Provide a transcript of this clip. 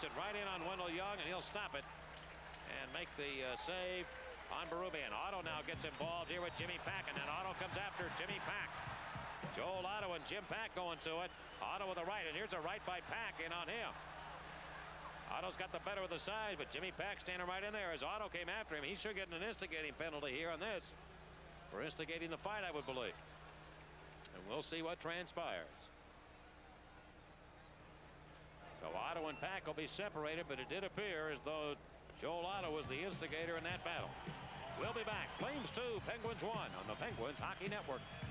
Puts it right in on Wendell Young, and he'll stop it and make the save on Berube. Otto now gets involved here with Jimmy Pack, and then Otto comes after Jimmy Pack. Joel Otto and Jim Pack going to it. Otto with the right, and here's a right by Pack in on him. Otto's got the better of the size, but Jimmy Pack standing right in there as Otto came after him. He's sure getting an instigating penalty here on this for instigating the fight, I would believe. And we'll see what transpires. So Otto and Pack will be separated, but it did appear as though Joel Otto was the instigator in that battle. We'll be back. Flames 2, Penguins 1 on the Penguins Hockey Network.